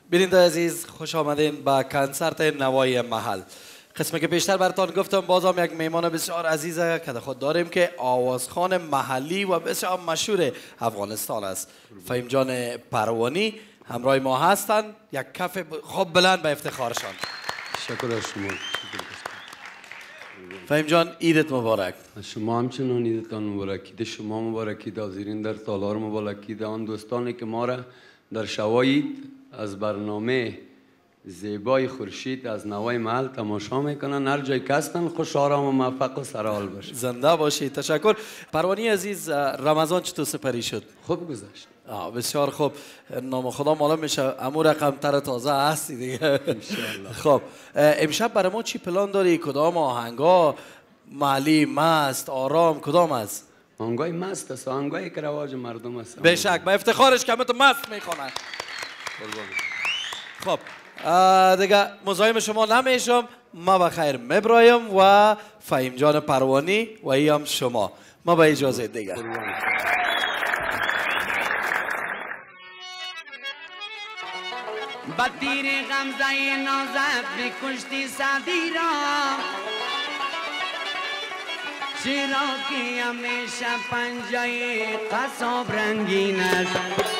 بیننده عزیز خوش آمدین به کنسرت نوای محل. قسمی که پیشتر براتون گفتم بازم یک میهمان بسیار عزیزه که خود داریم که آوازخوان محلی و بسیار مشهور افغانستان است. فهیم جان پروانی همراه ما هستند. یک کف خوب بلند به افتخارشان. شکر از شما. فهیم جان عیدت مبارک. شما همچنان عیدتان مبارک. عید شما مبارک، عید حاضرین در تالار مبارک، عید آن دوستانی که ما را در شواید از برنامه زیبای خورشید از نوای محل تماشا میکنن. هر جای که هستن خوش آرام و موفق و سرحال باشید. زنده باشید. تشکر. پروانی عزیز، رمضان چطور سپری شد؟ خوب گذشت. بسیار خوب. نام خدا معلوم میشه امو رقم تر تازه هستی دیگه. خب امشب برای ما چی پلان داری؟ کدام آهنگا؟ محلی، مست، آرام، کدام است؟ آهنگای مست است، آهنگایی که رواج مردم است. بشک به افتخارش که همه تو مست میکنن. خب دیگه مزاحم شما نمیشم. ما بخیر مبرایم و فهیم جان پروانی و ایم شما. ما به اجازه دیگه. با تیر غمزه نازت بکشتی سعدی را، چرا که همیشه پنجه قصاب رنگین است.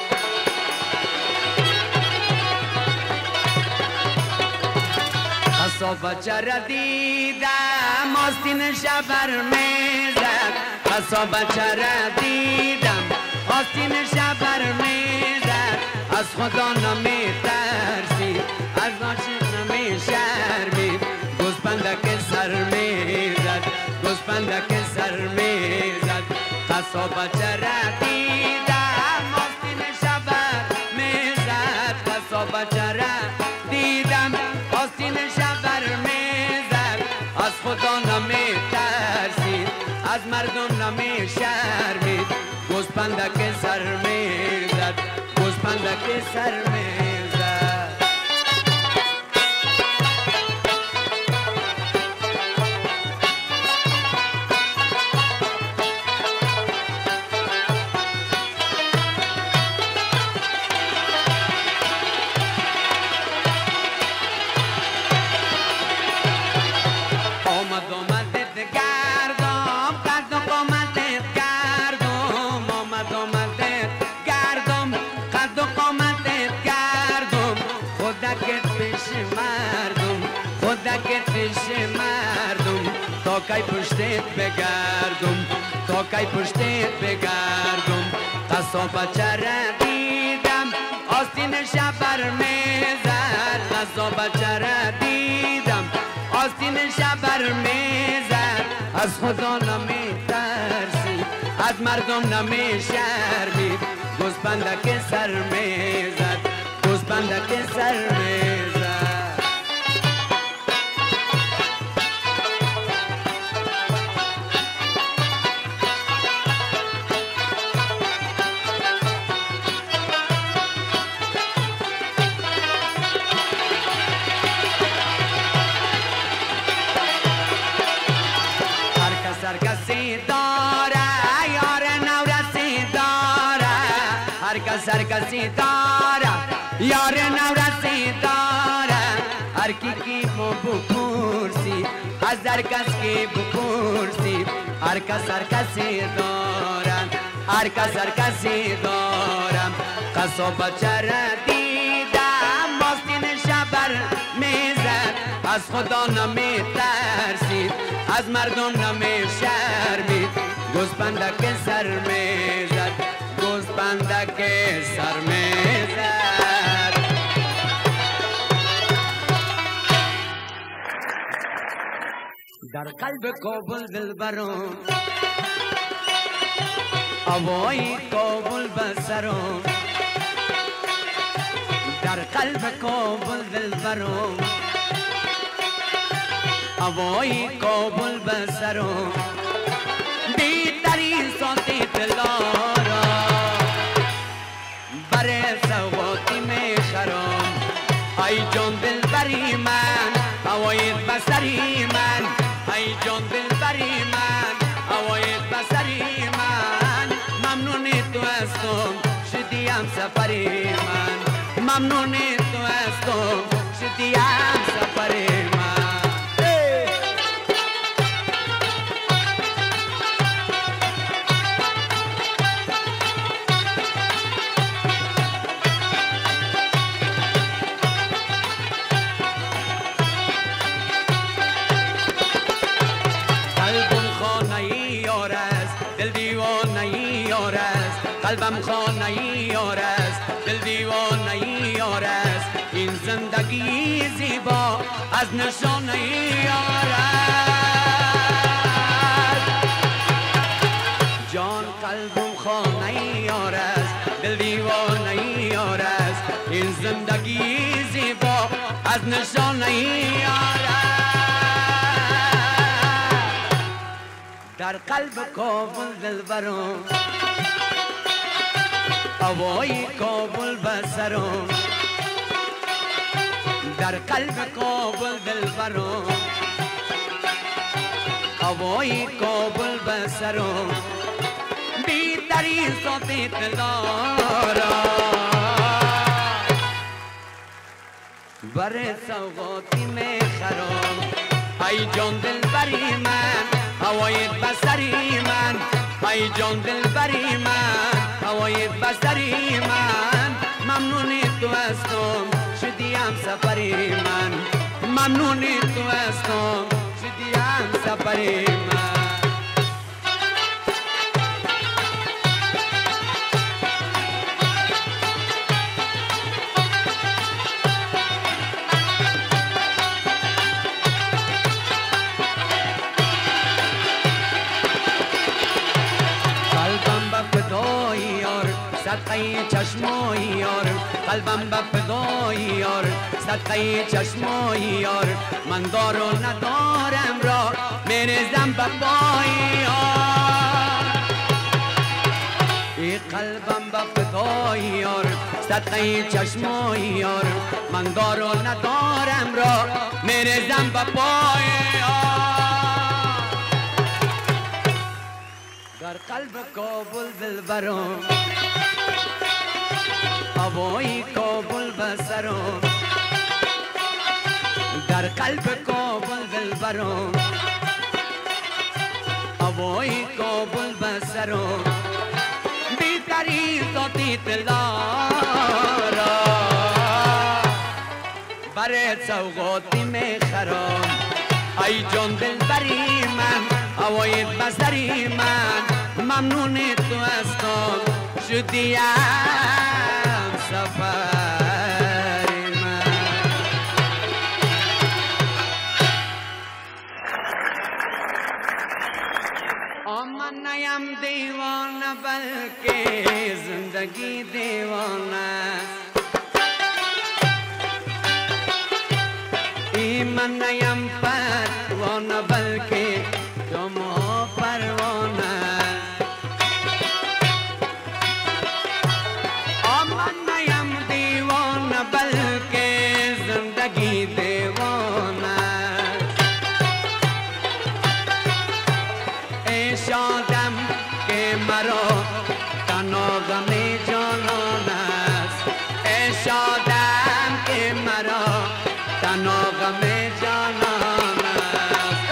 قصاب بچه را دیدم آستین شبر میزد. قصاب بچه را دیدم آستین شبر میزد. از خدا نمی ترسید، از عاشق نمی شرمید. گوسپندک سر میزد، گوسپندک سر میزد. قصاب بچه را دیدم آستین شبر میزد. قصاب بچه را دیدم آستین شبر میزد. از خدا نمی ترسید، از مردم نمی شرمید. گوسپندک سر میزد، گوسپندک سر میزد. تا کی پشتت بگردم، تا کی پشتت بگردم. قصاب بچه را دیدم آستین شبر میزد. قصاب بچه را دیدم آستین شبر میزد. از خدا نمی ترسید، از مردم نمی شرمید. گوسپندک سر میزد، گوسپندک سر میزد. هر کسی داره یار نورسی داره. هر کی مو بپرسی از هر کس که بپرسی. هر کسی دارم، هر کسی دارم. قصاب بچه را دیدم آستین شبر میزد. از خدا نمی ترسید، از مردم نمی شرمید. گوسپندک سر میزد، گوسپندک سر میزد. در قلب کابل دلبرم، هوای کابل بسرم. در قلب کابل دلبرم، هوای کابل بسرم. بیترین ساتی دلارا برای سواتی میخرم. ای جان دلبری من، هوایت بسری من. ای جان دلبری من، هوایت بسری من. ممنون تو هستم شدیم سفری من. ممنون تو قلبم خانه یار است دل دیوانه یار است این زندگی زیبا از نشانه یار است جان قلبم خانه یار است دل دیوانه یار است این زندگی زیبا از نشانه یار است در قلب کابل دلبرم هوای کابل بسرم در قلب کابل دلبرم هوای کابل بسرم بی دری صوتی دلارا بر سوغاتی میخرم ای جان دلبری من هوای بسری من ای جان دلبری من هوای بسری من ممنونی تو هستم شدیم سفری من ممنونی تو هستم شدیم سفری من صدقه چشمای یار قلبم به فدای یار صدقه چشمای یار من دار و ندارم را میریزم به پای یار ای قلبم به فدای یار صدقه چشمای یار من دار و ندارم را میریزم به پای یار در قلب کابل دلبرم هوای کابل بسرم در قلب کابل دلبرم هوای کابل بسرم بیتری ذاتی دلارا برای سوغاتی میخرم ای جان دلبری من هوای بسری من ممنون تو هستم شدیم سفر من من نیم دیوانه بلکه زندگی دیوانه ای من نیم پروانه بلکه شما پروانه من نیم دیوانه بلکه زندگی دیوانه ای شادم که مرا تنها غم جانان است ای شادم که مرا تنها غم جانان است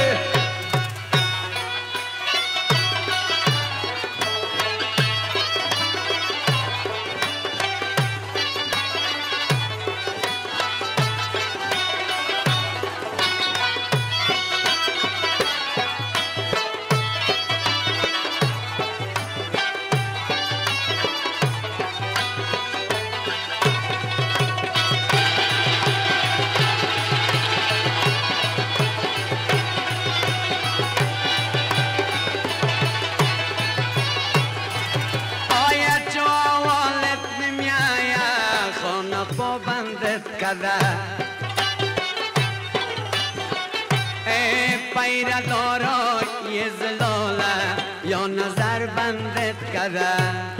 ای پیره دارا یه زلاله یا نظر بندت کرده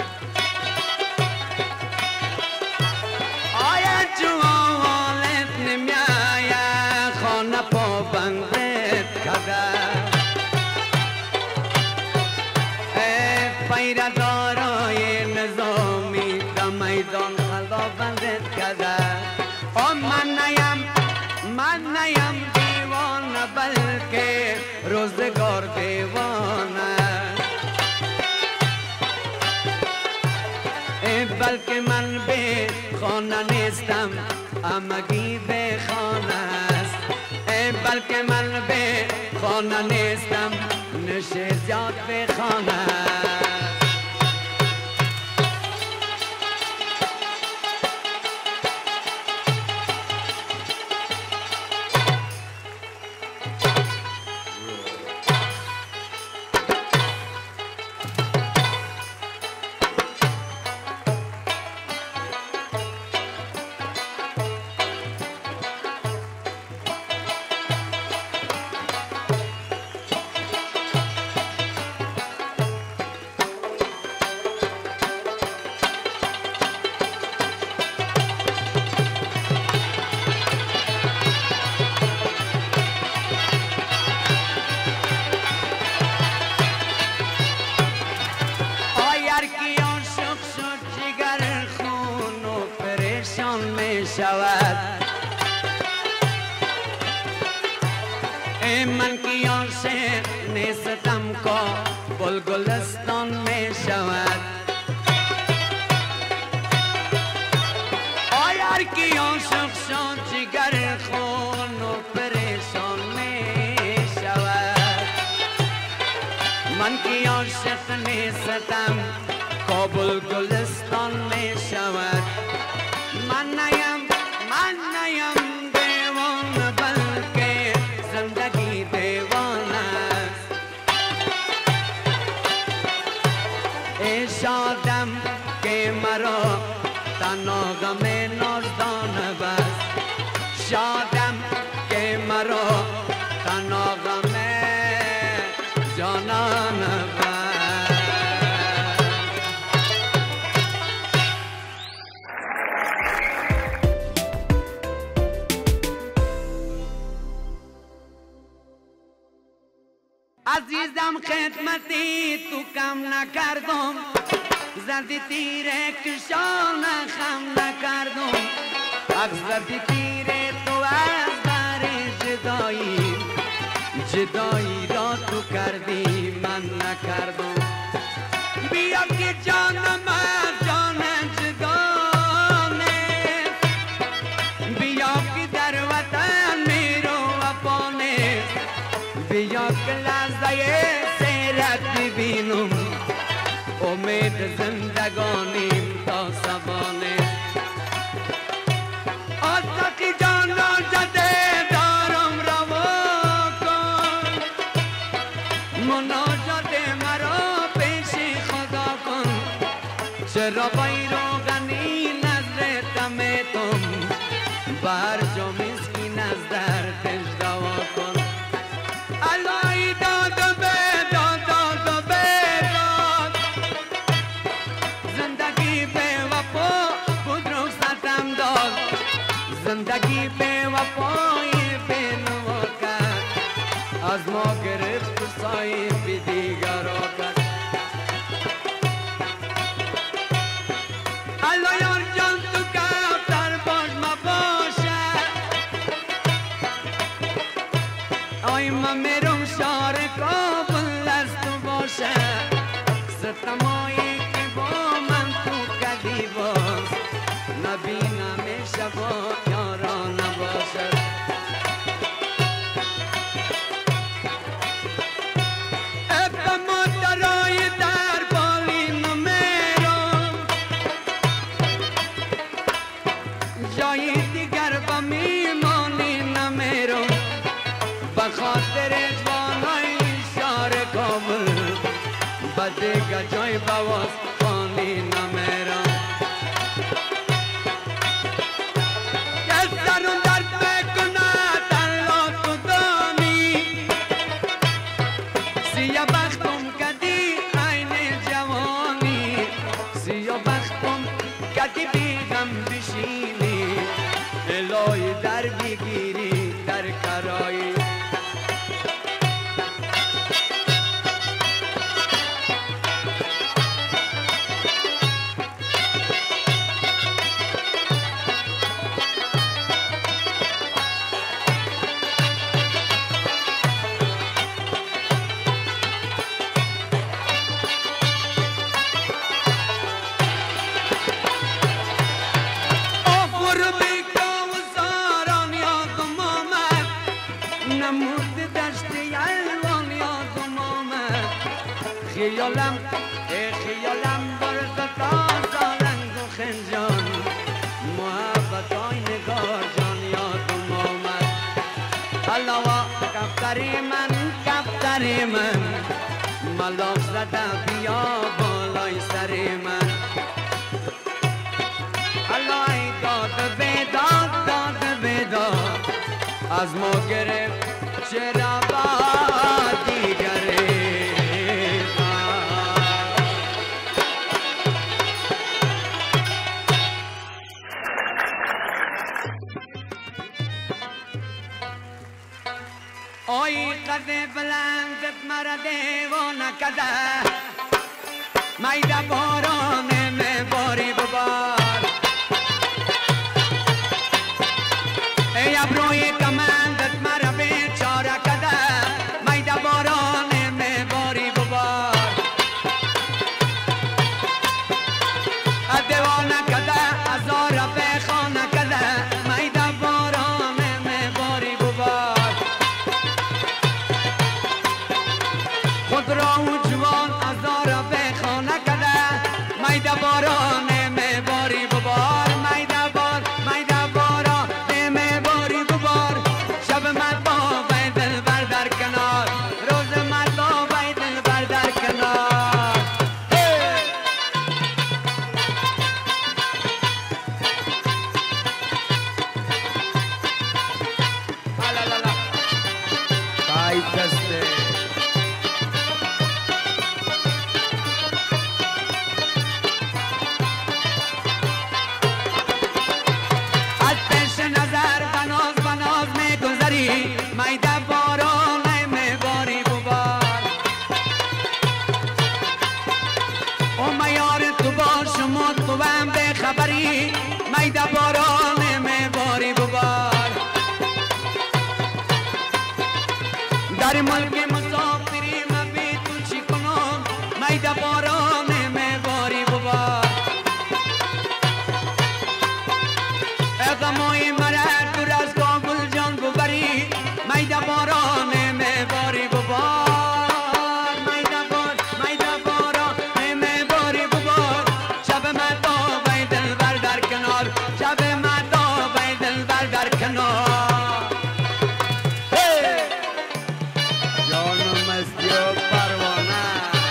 آیا جوالت نمیایه خانه پا بندت کرده ای پیره دارا یه نظامی در میدان خلا بندت کرده من نیم دیوانه بلکه روزگار دیوانه بلکه من به خانه نیستم همگی به خانه است بلکه من به خانه نیستم نشه زیاد به خانه است گل گلستان می شود آیر کی عاشق شد جگر خون و پریشان می شود من کی عاشق نیستم کابل گلستان می شود من نیم دیوان بلکه زندگی دیوان است ای شادم که مرا تنها غم نازدان بست شادم که مرا تنها غم جانان بست عزیزم خدمتی تو کم نکردم زدی تیره کشان خم نکردم اخ زدی تیره تو از بر جدایی را تو کردی من نکردم بیا که جانم از جان جدانه بیا که در وطن میرو وفانه بیا که لحظه سیرت ببینم امید زندگانیم تا سبانه آسقی جانا جده دارم روا کن مناجات مرا پیش خدا کن چرا بیروغنی نظر تمیتم بر جو مسکین از دردش دوا کن الهی داد بداد زندگی به وفا خود رخصتم داد زندگی به وفای به نوا کرد از ما گرفت و صاحب دیگر را کرد الله یار جان تو کفتر باش مباشه آی من میرم شهر کابل از تو باشه ستمایی که با من تو کدی باز نبینم شبا یارا نباشد اقدامات درای در بالین میرم جای دیگر با میمانی نمیرم بخاطر جوانای شهر کابل بدیگه جای بواز خانی نمیرم کسرون در بکنه تلا تو دانی سیاه بختم کدی عین جوانی سیاه بختم کدی بیغم بشینی الهی در بگیری در کرایی خیالم برد تازه رنگ و خنجان محبت های نگار جان یادم آمد حالا کفتری من ملاف زده بیا بالای سری من حالا ای داد بیداد از ما گرفت چرا با دیگره آی قد بلندت مرا دیوانه کده میده بارانه میباری ببار ای ابروی کمندت مرا بیچاره کده میده بارانه میباری ببار بری میده باران میباری ببار در ملک مسافری من بی تو چی کنم میده باران میباری ببار اقامای مرد دور از کابل جان ببری میده باران میباری ببار میده باران میباری ببار شب مهتاب دلبر در کنار شب مهتاب دلبر در کنار جانم مستی و پروانه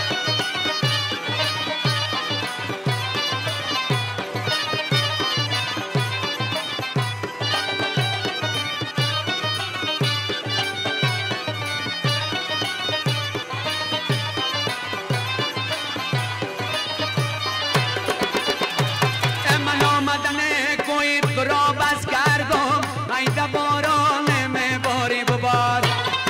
من آمدن کوی تو را بس کردم میده باران میباری ببار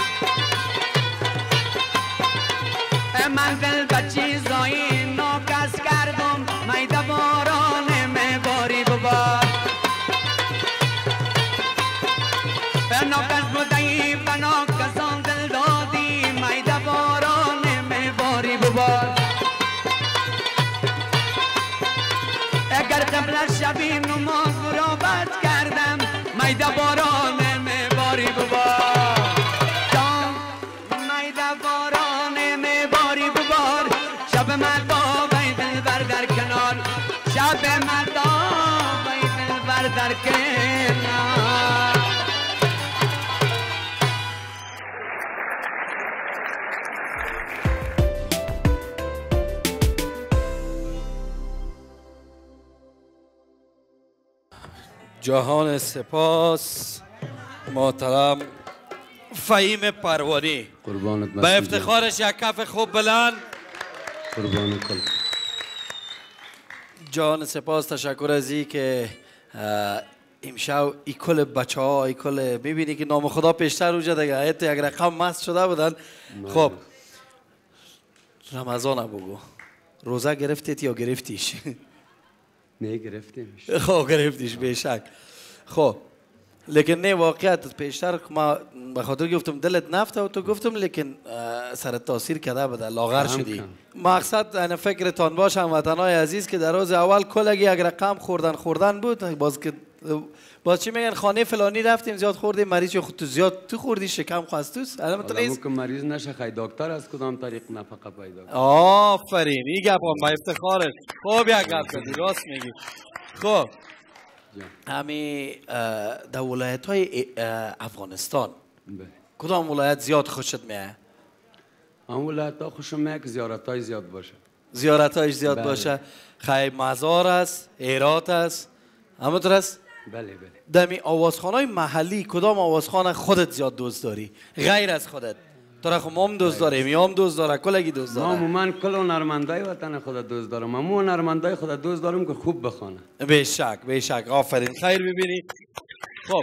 من دل به چیزایی ناکس کردم میده باران میباری ببار ناکس بودی و ناکسان دل دادی میده باران میباری ببار اگر قبل از شبی نماز قرابت کردم میده باران میباری ببار جان میده باران میباری ببار شب مهتاب دلبر در کنار شب مهتاب دلبر در کنار جهان سپاس محترم فهیم پروانی قربانت به افتخارش یک کف خوب بلند قربان کل جهان سپاس تشکر از این که امشب ای کل بچه ها ای کل میبینی که نام خدا پیشتر اوجه دیگه ایت یک رقم مست شده بودن خب رمضان بگو روزه گرفتید یا گرفتیش نه گرفتیمش خب گرفتیش بیشک خب لیکن نه واقعیت پیشتر ما به خاطر گفتم دلت نفته و تو گفتم لیکن سر تاثیر کده بده لاغر شدی مقصد انا فکرتان باشه هموطنای عزیز که در روز اول کلگی یک رقم خوردن بود باز چی میگن خانه فلانی رفتیم زیاد خوردیم مریض خود تو زیاد تو خوردی شکم خواستوس الان تو نیست که مریض نشه خی دکتر از کدام طریق نفقه پیدا کنه آفرین این گپ با افتخارت خوب یک گپ کردی راست میگی خب همین در ولایت های افغانستان کدام ولایت زیاد خوشت میاد؟ آن ولایت ها خوشم میاد که زیارت های زیاد باشه زیارت هایش زیاد باشه خیلی مزار است هرات است همونطور است؟ بله بله دمی آوازخانه محلی کدام آوازخانه خودت زیاد دوست داری غیر از خودت تو را خب ما هم دوست داریم یا هم دوست داره کلگی دوست داره من کل هنرمندای وطن خود دوست دارم من هنرمندای خود دوست دارم که خوب بخوانه بیشک آفرین خیر ببینی خب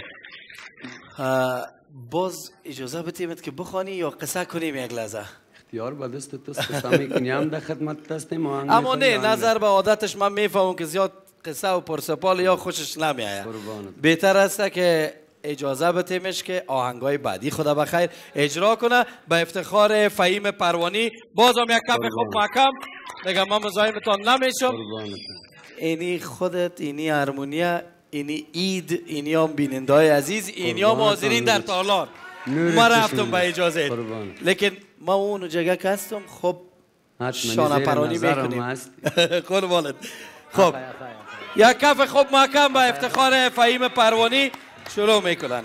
باز اجازه بتیمت که بخوانی یا قصه کنیم یک لحظه اختیار به دست توست قصه میکنی هم در خدمت هستیم اما نه نظر به عادتش من میفهمم که زیاد قصه و پرسپال یا خوشش نمیآید بهتر است که اجازه بتیمش که آهنگای بعدی خدا بخیر اجرا کنه به افتخار فهیم پروانی بازم یک کف خوب محکم دیگه من مزاحمتان نمیشم اینی خودت اینی هارمونیا اینی اید اینی هم بینندای عزیز اینی هم حاضرین در تالار ما رفتم به اجازه لیکن ما اون جگه که هستم خب شانه پرانی میکنیم قربانت خب یک کف خوب محکم به افتخار فهیم پروانی شروع میکنن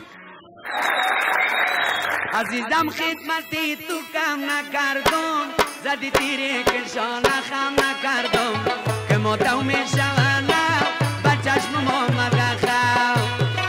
عزیزم خدمتی تو کم نکردم زدی تیری که شانه خم نکردم که ماتو میشونه به چشم محمد خم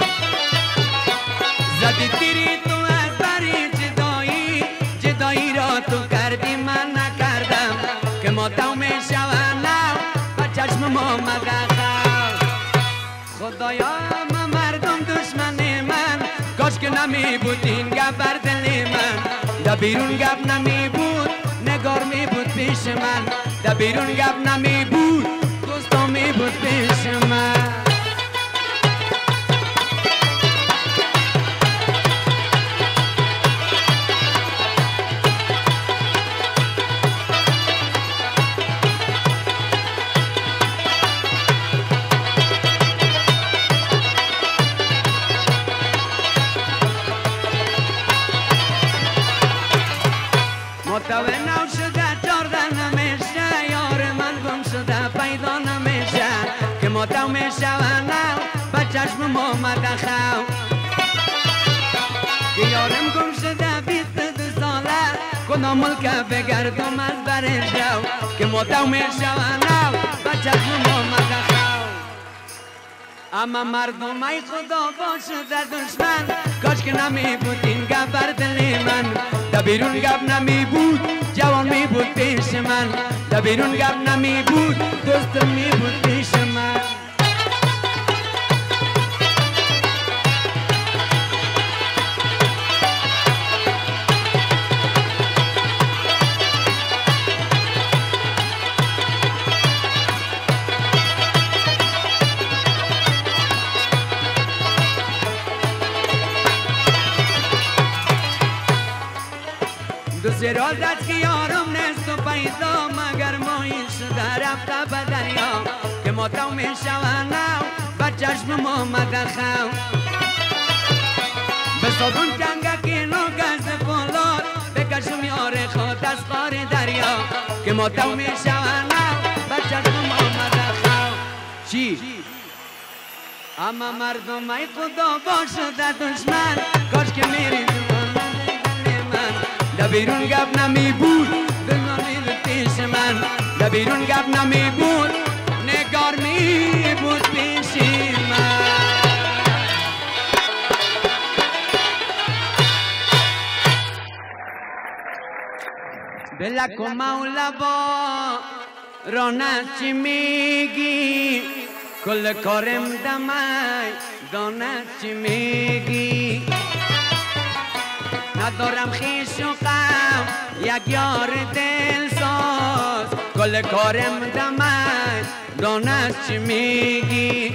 زدی تیری تو از بری جدایی را تو کردی من نکردم که ماتو میشونه به چشم محمد خم خدایا مردم دشمن من کاش که نمی بود این گپ بر دل من در بیرون گپ نمی بود نگار می بود پیش من در بیرون گپ نمی بود دوستا می بود پیش من میشونم با چشم محمد خو که یارم گم شده 22 ساله کدام ملک بگردم از برش رو که ماتم میشونم با چشم محمد خو اما مردم ای خدا باشد دشمن کاش که نمی بود این گپ بر دل من در بیرون گپ نمی بود جوان می بود پیش من در بیرون گپ نمی بود دوستم می بود پیش من دوست رازت که یارم نیست و پیدا مگر ماهی شده رفته به دریا که ماتم میشونم با چشم محمد خو به صابون کنگکی نو گز فولاد بکشم یار خود از خار دریا که ماتم میشونم با چشم محمد خو چی؟ اما مردم ای خدا باشد دشمن کاش که میری در بیرون گپ نمی بود دل نمی پیش من در بیرون گپ نمی بود نگار می بود پیش من بلک و مولا با رانت چی میگی کل کارم دمای دانت چی میگی ندارم خیش و غم یک یار دل ساز کل کارم دمه دانست چی میگی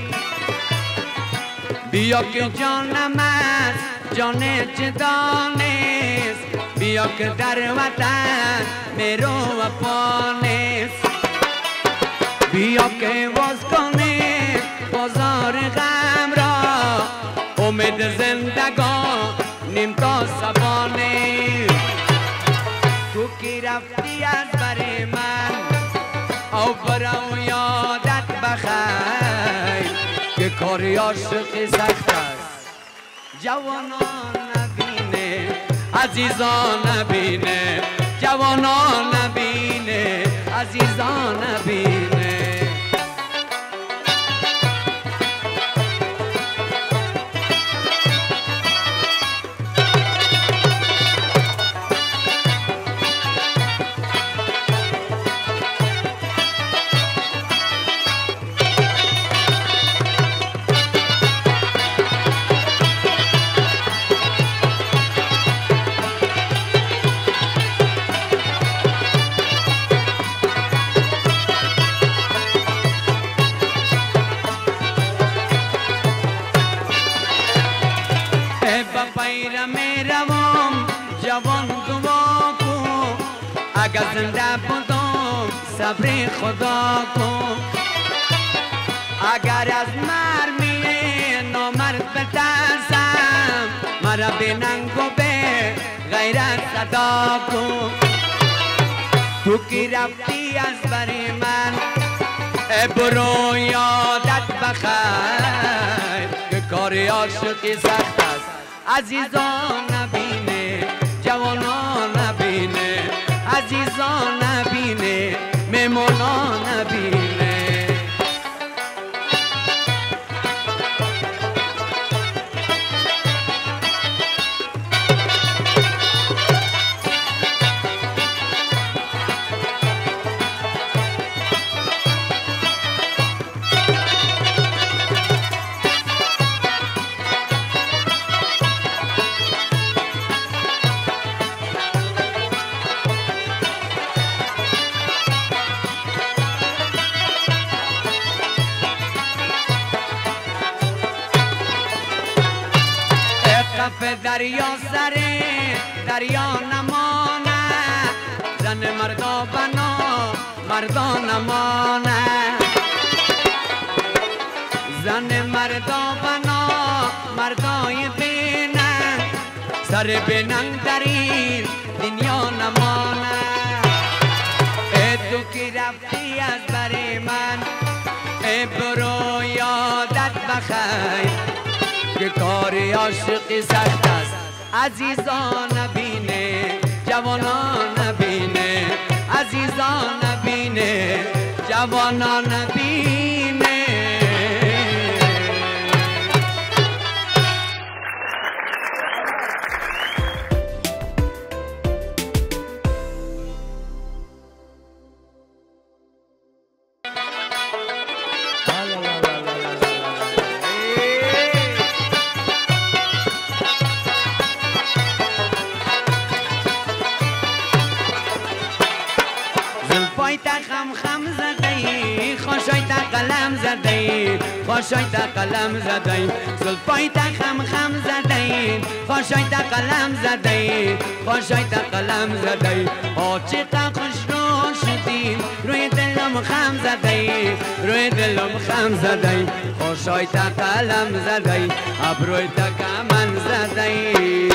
بیا که جانم است جان جدانست بیا که در وطن میرو وفا نیست بیا که باز کنی بازار غم را امید زندگان نیم تا سبانه تو کی رفتی از بر من او برو یادت بخیر که کاری عاشقی سخت است جوانان نبینه عزیزان نبینه جوانان نبینه عزیزان نبینه اگر زنده بودم صبر خدا کن اگر از مرمی نامرد بترسم مرا به ننگ و به غیرت صدا کن تو کی رفتی از بر من برو یادت بخیر که کار عاشقی سخت است عزیزان نبینه جوانان نبینه عزیزان نبینه مهمانان نبینه دریا سره دریا نمانه زن مردا بنا مردا نمانه زن مردا بنا مردای بینن سر بینن در این دنیا نمانه ای تو کی رفتی از بر من ای برو یا بخیر که کار عاشقی سخت است عزیزان نبینه جوانان نبینه عزیزان نبینه جوانان نبینه خوشایت قلم زدی زلفایت خم خم زدی خوشایت قلم زدی خوشایت قلم زدی عاشق خوش رو شدی روی دلم خم زدی روی دلم خم زدی خوشایت قلم زدی ابروی تکمن زدی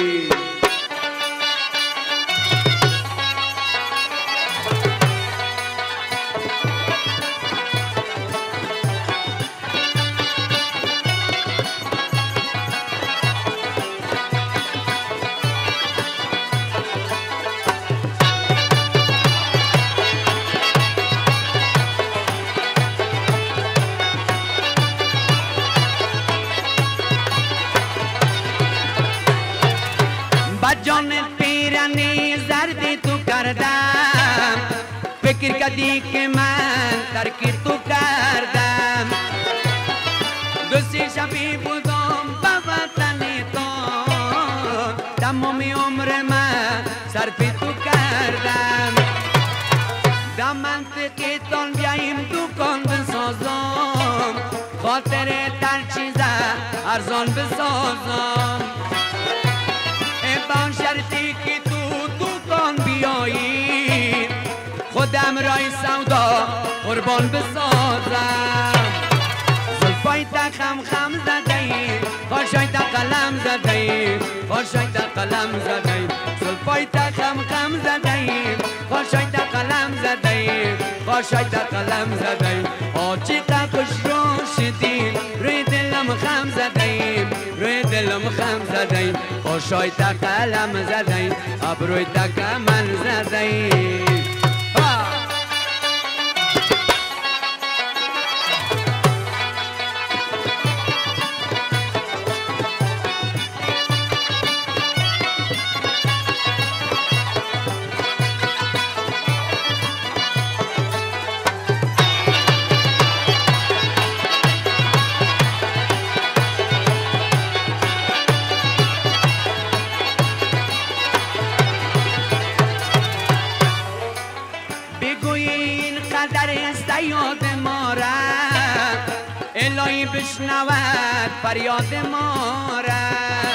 فکر کردی که من ترکی تو کردم دوستی شبی بودم با وطن تو تمام عمر من صرف تو کردم در منطقه تان بیاییم دکان بسازم خاطر تر چیزه ارزان بسازم با شرطی که تو دکان بیایی خودم رای سودا قربان بسازم زلفای خم خم زدی خوشای قلم زدی خوشای قلم زدی زلفای خم خم زدی خوشای قلم زدی خوشای قلم زدی عاشق خوش رو شدی روی دلم خم زدی روی دلم خم زدی خوشای قلم زدی ابروی تکمن زدی بشنود فریاد ما را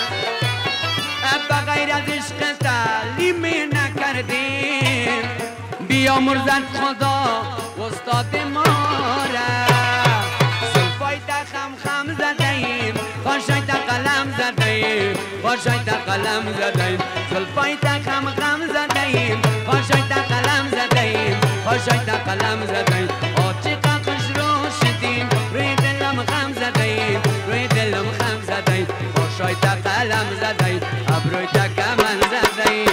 بغیر از عشق تعلیم نکردیم بیامرزد خدا استاد ما را زلفای خم خم زدیم خوشای قلم زدیم خوشای قلم زدیم زلفای خم خم زدیم خوشای قلم زدیم خوشای قلم زدیم عاشق خوش رو شدیم روی دلم خم زدیم روی دلم خم زدیم خوشای قلم زدیم ابروی تکمن زدیم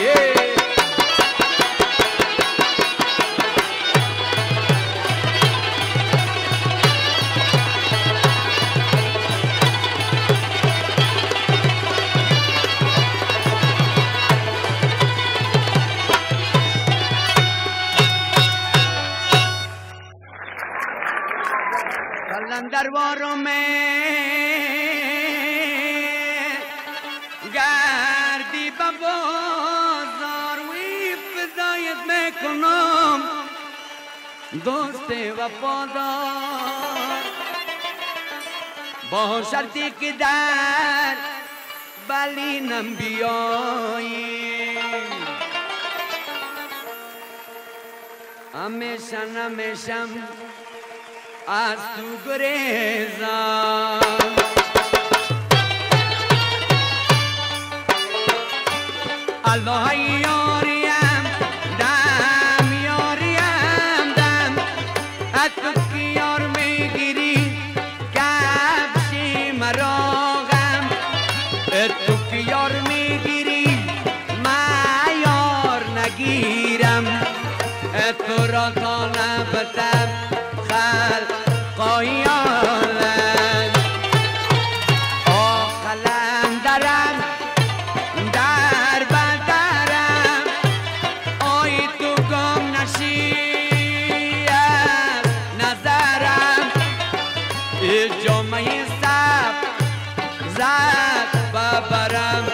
دربارو گردی با بازار وی فدایت میکنم دوست وفادار با شرطی که در بالینم بیایی همیشه همیشه از تو گریزم الله یاریم دم یاریم دم از تو که یار میگیری کفشی بتم خلق قایالن آقلم درم در بدرم آی تو گم نشی از نظرم جامعه سب زد ببرم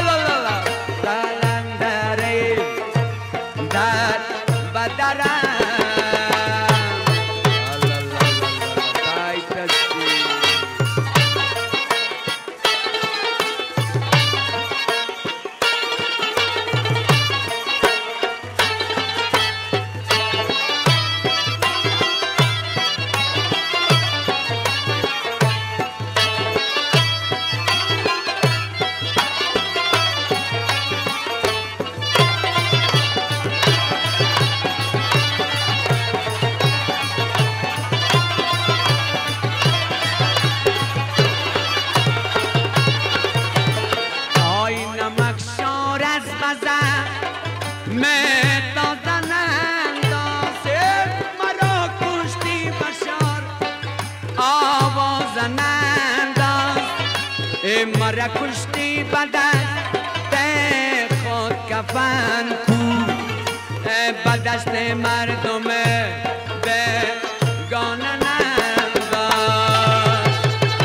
مرا کشتی بدن به خود کفن کو به دست مردم به گانه ننداز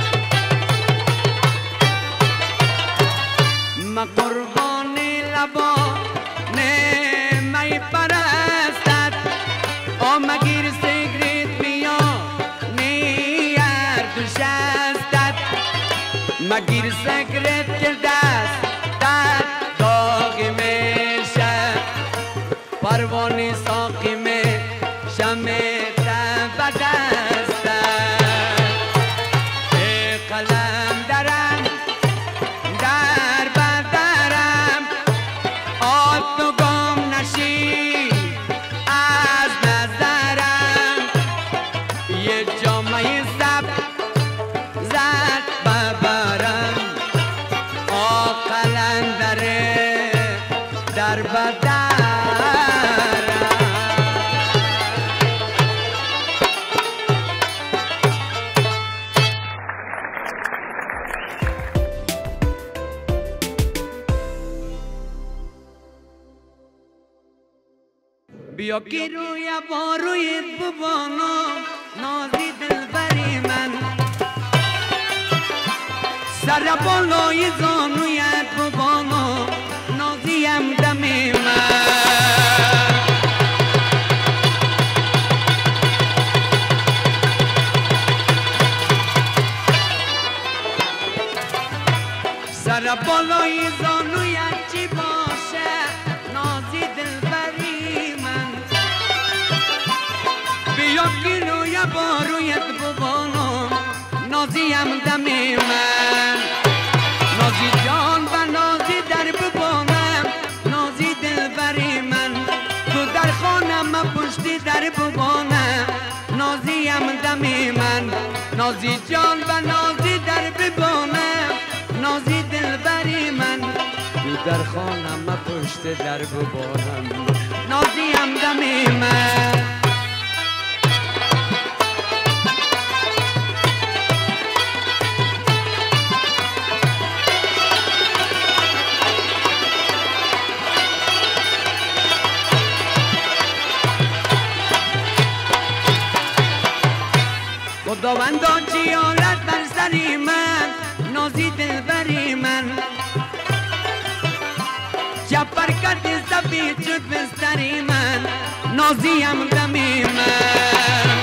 ما قربانی لبا نمی پرستد آما گیر سیگریت بیا نیر دوشستد مگیر سگرت که دست در داغی میشه پروانی ساقی میشه میتن بدسته قلم درم در بدرم آب تو گم نشی از نظرم یه جامعه زب زد ببرم در بدرم بیا که روی بارویت ببانم نازی دلبری من سر بالای زانویت ببانم نازیم دمی من سر بالای زانویت چی باشه نازی دلبری من بیا که روی بارویت ببانم نازیم دمی من نازی جان و نازی در ببانم نازی دلبری من تو در خانم پشتی در ببانم نازیم دمی من نازی جان و نازی در ببانم نازی دلبری من تو در خانم پشت در ببانم نازیم دمی من خداوندا جیالت بر سری من نازی دلبری من جبر کرد زبی شد بستری من نازیم دمی من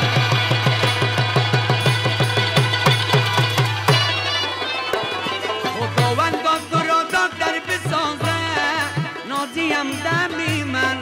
خداوندا تو را داد در بسازه نازیم دمی من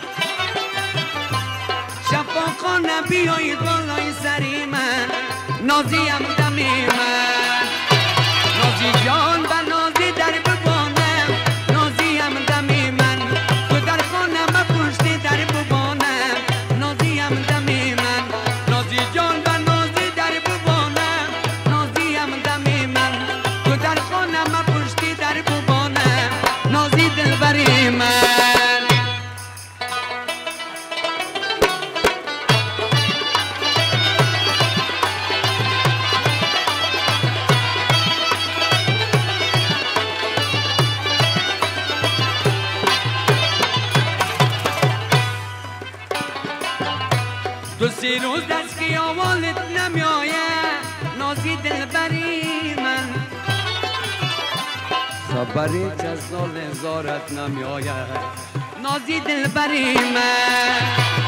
شفاخانه بیایید بالای سری من نازیم دمی من نازی جان و نازی در ببانم نازیم دمی من تو در خانم پشتی در ببانم نازیم دمی من نازی جان و نازی در ببانم نازیم دمی من تو در خانم پشتی در ببانم نازی دلبری من روز است که آوالت نمیآید نازی دلبری من خبری چه سال زارت نمیآید نازی دلبری من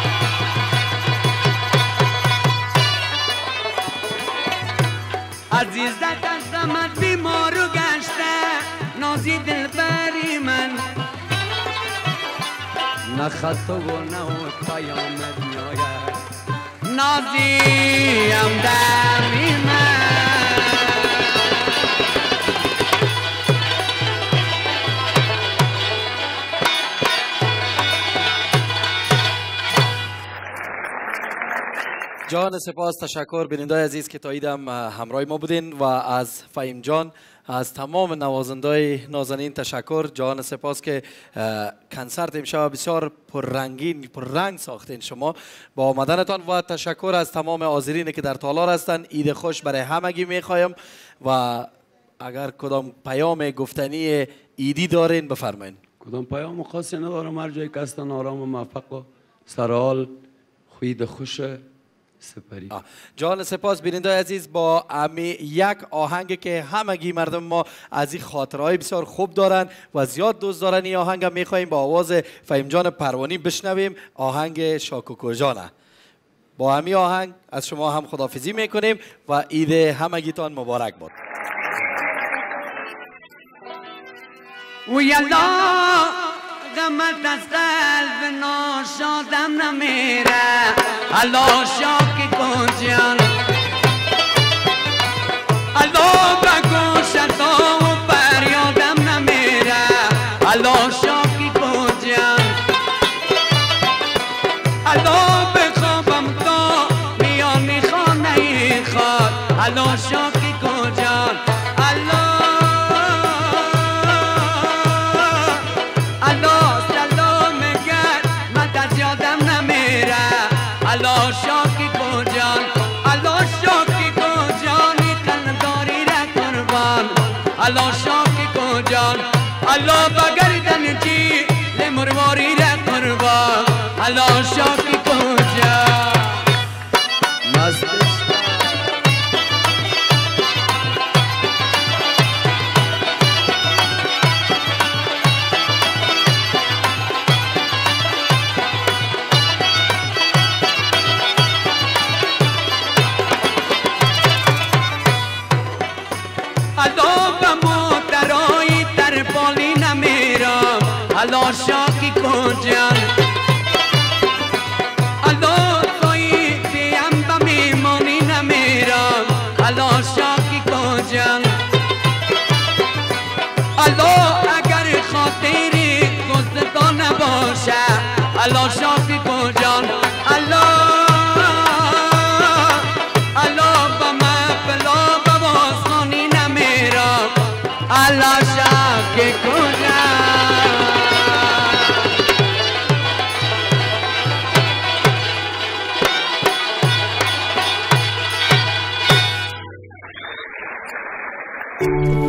عزیزت از غمت بیمار و گشته نازی دلبری من نه خط و نه پیامت میآید نازی همدمی من جان سپاس، تشکر بیننده عزیز که تا ایدم همراه ما بودین و از فهیم جان از تمام نوازندای نازنین تشکر. جان سپاس که کنسرت امشب بسیار پررنگین پررنگ ساختین شما با آمدنتان و تشکر از تمام حاضرین که در تالار هستن. عید خوش برای همگی میخوایم و اگر کدام پیام گفتنی عیدی دارین بفرمایین. کدام پیام خاصی ندارم، هر جایی که هستن آرام و موفق و سرحال خوید خوش سپری. جان سپاس بیننده عزیز، با امی یک آهنگ که همگی مردم ما از این خاطرهای بسیار خوب دارن و زیاد دوست دارن این آهنگ میخواییم با آواز فهیم جان پروانی بشنویم، آهنگ شاکوکو جانه. با امی آهنگ از شما هم خداحافظی میکنیم و عید همگیتان مبارک باد. غمت از قلب ناشادم نمیره الا شاکی کجان الا بگوشتا و بریادم نمیره الا شاکی کجان الا بخوابم تا میانی خانه خواد الا شاکی کجان الله شاکی کو جان الله شاکی کو جانی کنداری را قربان الله شاکی کو جان الله بگردن جی لمرواری را قربان الله شاکی کو جان الله شاکی کو جان الله توی پیم با میمانی نمیرم الله شاکی کو جان الله اگر خاطری گذشته نباشه الله شاکی کو جان الله با من بلا بواسانی نمیرم الله شاکی کو جان Thank you.